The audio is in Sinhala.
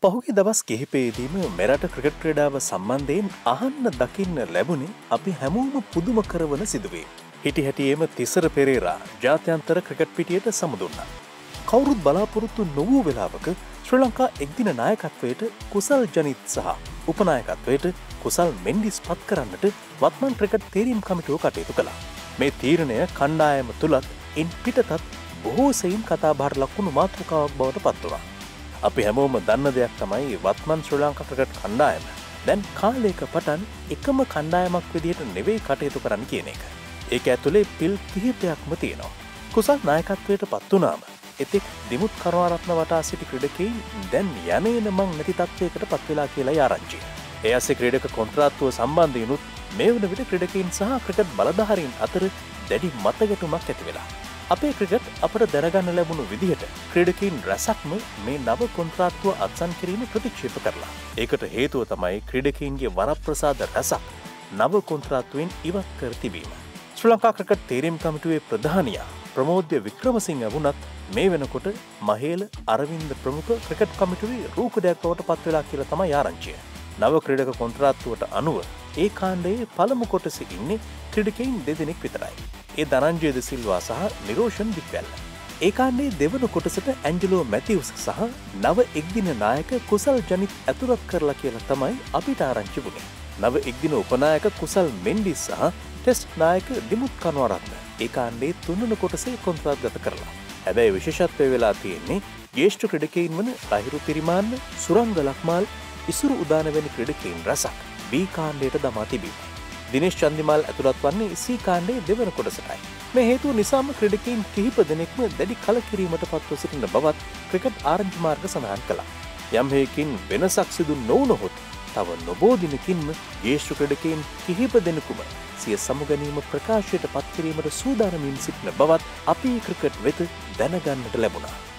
පහුගිය දවස් කිහිපයේදීම මෙරට ක්‍රිකට් ක්‍රීඩාව සම්බන්ධයෙන් අහන්න දකින්න ලැබුණේ අපි හැමෝම පුදුම කරවන සිදුවීම්. හිටි හැටියේම තිසර පෙරේරා ජාත්‍යන්තර ක්‍රිකට් පිටියට සමුදුන්නා. කවුරුත් බලාපොරොත්තු නොවූ වෙලාවක ශ්‍රී ලංකා එක්දින නායකත්වයට කුසල් ජනිත් සහ උපනායකත්වයට කුසල් මෙන්ඩිස් පත් කරන්නට වත්මන් ක්‍රිකට් තීරීම් කමිටුව කටයුතු කළා. මේ තීරණය කණ්ඩායම තුලත් ඉන් පිටතත් බොහෝ සෙයින් කතාබහට ලක්වුණු මාතෘකාවක් බවට පත් වුණා. අපි හැමෝම දන්න දෙයක් තමයි වත්මන් ශ්‍රී ලංකා ක්‍රිකට් කණ්ඩායම දැන් කාලයක පටන් එකම කණ්ඩායමක් විදිහට නෙවෙයි කටයුතු කරන්න කියන එක. ඒක ඇතුලේ පිල් කිහිපයක්ම තියෙනවා. කුසල් නායකත්වයට පත් වුණාම එතෙක් දිමුත් කරුණාරත්න වටා සිටි ක්‍රීඩකයින් දැන් යන්නේන මං නැති තත්වයකට පත් වෙලා කියලා ආරංචිය. ඒ ඇස්සේ ක්‍රීඩක කොන්ත්‍රාත්තුව සම්බන්ධිනුත් මේ වන විට ක්‍රීඩකයින් සහ ක්‍රිකට් බලධාරීන් අතර දැඩි මතගැටුමක් ඇති වෙලා. අපේ ක්‍රිකට් අපට දැනගන්න ලැබුණු විදිහට ක්‍රීඩකයින් රැසක්ම මේ නව කොන්ත්‍රාත්තුව අත්සන් කිරීම ප්‍රතික්ෂේප කරලා. ඒකට හේතුව තමයි ක්‍රීඩකයින්ගේ වරප්‍රසාද රැසක් නව කොන්ත්‍රාත්තුවෙන් ඉවත් කර තිබීම. ශ්‍රී ලංකා ක්‍රිකට් තීරීම් කමිටුවේ ප්‍රධානියා ප්‍රමෝද්‍ය වික්‍රමසිංහ වුණත් මේ වෙනකොට මහේල අරවින්ද ප්‍රමුඛ ක්‍රිකට් කමිටුවේ රූකඩයක් බවට පත් වෙලා කියලා තමයි ආරංචිය. නව ක්‍රීඩක කොන්ත්‍රාත්තුවට අනුව ඒ කාණ්ඩයේ පළමු කොටසේ ඉන්නේ ක්‍රීඩකයින් දෙදෙනෙක් විතරයි. ඒ ධනංජය ද සිල්වා සහ නිරෝෂන් වික්වැල්ල. ඒ කාණ්ඩයේ දෙවන කොටසට ඇන්ජලෝ මැතිව්ස් සහ නව එක්දින නායක කුසල් ජනිත් ඇතුළත් කරලා කියලා තමයි අපිට ආරංචි වුණේ. නව එක්දින උපනායක කුසල් මෙන්ඩිස් සහ ටෙස්ට් නායක දිමුත් කරුණාරත්න ඒ කාණ්ඩයේ තුන්වන කොටසේ කොන්ත්‍රාත්ගත කරලා. හැබැයි විශේෂත්වය වෙලා තියෙන්නේ ජ්‍යෙෂ්ඨ ක්‍රීඩකයින් වන ලහිරු පිරිමාන්න, සුරංග ලක්මාල්, ඉසුරු උදාන වැනි ක්‍රීඩකයින් රැසක් B කාණ්ඩයට දමා තිබීම. දිනේෂ් චන්දිමාල් ඇතුළත් වන්නේ C කාණ්ඩයේ දෙවන කොටසටයි. මේ හේතුව නිසාම ක්‍රීඩකයින් කිහිප දෙනෙක්ම දැඩි කලකිරීමට පත්ව සිටින බවත් ක්‍රිකට් ආරංචි මාර්ග සඳහන් කළා. යම් හේකින් වෙනසක් සිදු නොවුනහොත් තව නොබෝ දිනකින්ම ජ්‍යෙෂ්ඨ ක්‍රීඩකයින් කිහිප දෙනෙකුම සිය සමුගැනීම ප්‍රකාශයට පත් කිරීමට සූදානමින් සිටින බවත් අපේ ක්‍රිකට් වෙත දැනගන්නට ලැබුණා.